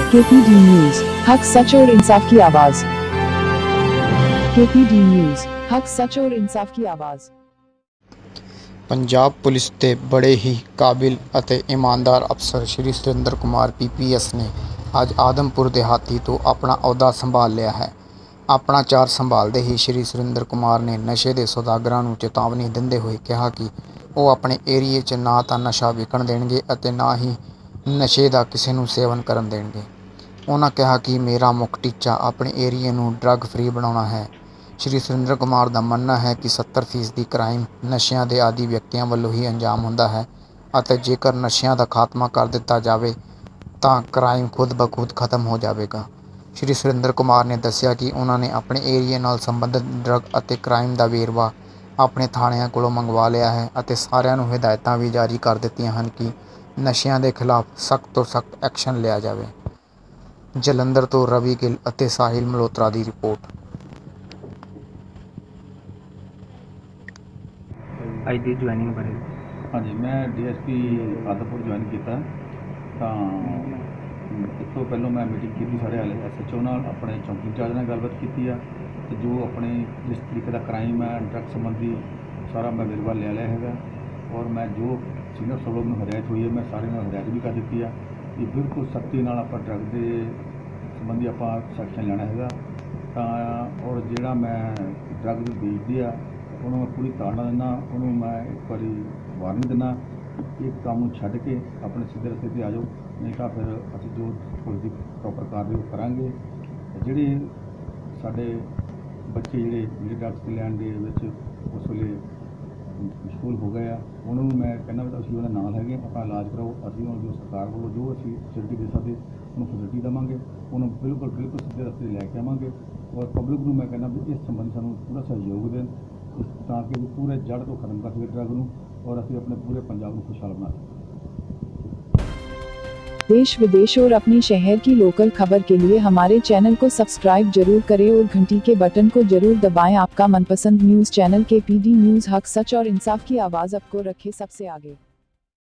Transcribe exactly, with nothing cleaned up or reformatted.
KPD news, हक सच और इंसाफ की आवाज। केपीडी न्यूज, हक सच और इंसाफ की आवाज। पंजाब पुलिस के बड़े ही काबिल ਅਤੇ ईमानदार अफसर Shri Surendra Kumar P P S ने ਅੱਜ आदमपुर देहाती तो अपना अहुदा संभाल लिया है। अपना चार्ज संभालते ही श्री सुरेंद्र कुमार ने नशे के सौदागरां नूं चेतावनी दिंदे हुए कहा कि वो अपने एरिए च ना तो नशा विकण देणगे ਅਤੇ ना ही नशे का किसी नूं सेवन करन देणगे। उन्होंने कहा कि मेरा मुख टीचा अपने एरिए नूं ड्रग फ्री बनाउणा है। श्री सुरेंद्र कुमार का मानना है कि सत्तर फीसदी क्राइम नशियां के आदि व्यक्तियों वालों ही अंजाम हुंदा है और जेकर नशियां का खात्मा कर दिता जाए तो क्राइम खुद ब खुद खत्म हो जाएगा। श्री सुरेंद्र कुमार ने दस्सिया कि उन्होंने अपने एरिए नाल संबंधित ड्रग और क्राइम का वेरवा अपने थाणिਆਂ कोलों मंगवा लिया है और सारिਆਂ ਨੂੰ हिदायतां भी जारी कर दित्तियां हैं कि नशियां के खिलाफ सख्त तो सख्त एक्शन लिया जाए। जलंधर तो रवि गिल और साहिल मल्होत्रा की रिपोर्ट। ਅੱਜ ਦੀ ਜੁਆਇਨਿੰਗ ਬਾਰੇ ਹਾਂਜੀ, मैं D S P Adampur join किया तो इस तो पहलों मैं मीटिंग की सारे वाले एस एच ओ नाल अपने चौकी इंचार्ज नाल गलबात की है तो जो अपने जिस तरीके का क्राइम है ड्रग संबंधी सारा मैं वेरवा ले लिया है और मैं जो सीनियर सब लोग हदायत हुई है मैं सारे हदायत भी कर दी है कि बिल्कुल सख्ती नाल आपां ड्रग के संबंधी आप सैक्शन लेना है तो और जोड़ा मैं ड्रग बेचती है उन्होंने मैं पूरी ताड़ना दिना, उन्होंने मैं एक बार वार्निंग दिना एक काम छड्ड के अपने सीधे रस्ते पर आ जाओ, नहीं तो फिर असीं जो पुलिस की प्रॉपर कार्रवाई करांगे। जिहड़े साडे बच्चे जिहड़े जिहड़े ड्रग्स लैण दे विच उस वेले मशगूल हो गए आ उन्होंने मैं कहना भी असीं उन्हां नाल हैगे अपना इलाज कराओ। असीं जो सरकार वालों जो असीं फैसिलिटी दे सकदे उन्होंने फैसिलिटी देवांगे, उन्होंने बिल्कुल बिल्कुल सीधे रस्ते लैके आवांगे और पब्लिक नूं मैं कहना भी इस संबंधी सानूं पूरा सहयोग देण ताकि पूरे जड़ तो खत्म कर सके ड्रग नूं और असीं अपने पूरे पंजाब नूं खुशहाल बना सकें। देश विदेश और अपने शहर की लोकल खबर के लिए हमारे चैनल को सब्सक्राइब जरूर करें और घंटी के बटन को जरूर दबाएं। आपका मनपसंद न्यूज़ चैनल केपीडी न्यूज़, हक सच और इंसाफ की आवाज़ आपको रखे सबसे आगे।